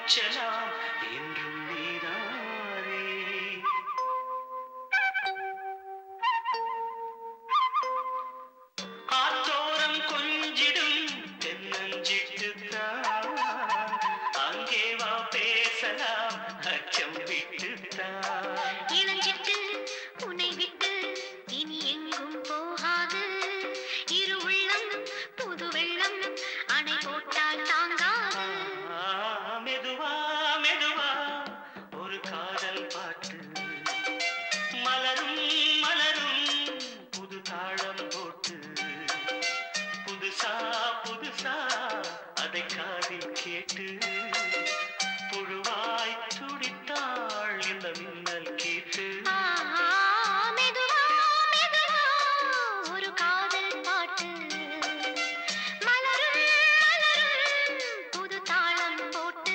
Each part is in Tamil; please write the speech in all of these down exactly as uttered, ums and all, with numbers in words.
மூச்சலாம் என்றும் நீதானே. ஆத்தோரம் கொஞ்சிடும் தென்னஞ்சிட்டுத்தான் அங்கே வா பேசலாம் அச்சம் விட்டுத்தான். இளஞ்சிட்டு உன்னை விட்டு இனி எங்கும் போகாது. இரு உள்ளம் புது வெள்ளம் அணை போட்டால் தாங்காது. மெதுவா மெதுவா ஒரு காதல் பாட்டு மலரும் மலரும் புது தாளம் போட்டு புதுசா புதுசா அதை காதில் கேட்டு புழுவாய் துடித்தாள் இந்த மின்னல் கேட்டு. மெதுவா மெதுவா ஒரு காதல் பாட்டு மலரும் மலரும் புது தாளம் போட்டு.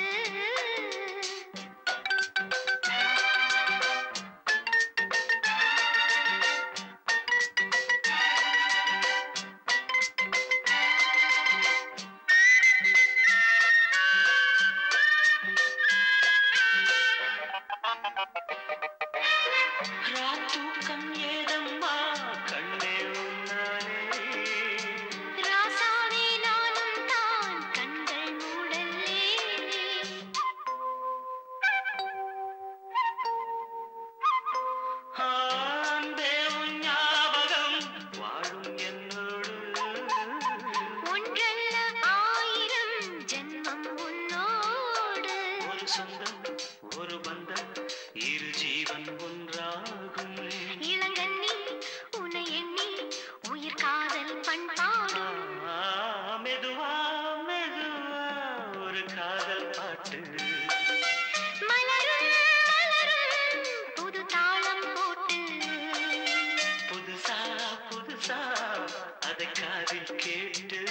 ராத்தூக்கம் ஏதம்மா கண்ணே உன்னாலே. ராசாவே நானும் தான் கண்கள் மூடல்லே. அன்பே உன் ஞாபகம் வாழும் என்னோடு. ஒன்றல்ல ஆயிரம் ஜென்மம் உன்னோடு. ஒரு சொந்தம் ஒரு பந்தம் இரு ஜீவன் ஒன்றாகும். இளங்கண்ணி உன்னை எண்ணி உயிர் காதல் பண்பாடும். ஆ, மெதுவா மெதுவா ஒரு காதல் பாட்டு மலரும் மலரும் புது தாளம் போட்டு புதுசா புதுசா அதை காதில் கேட்டு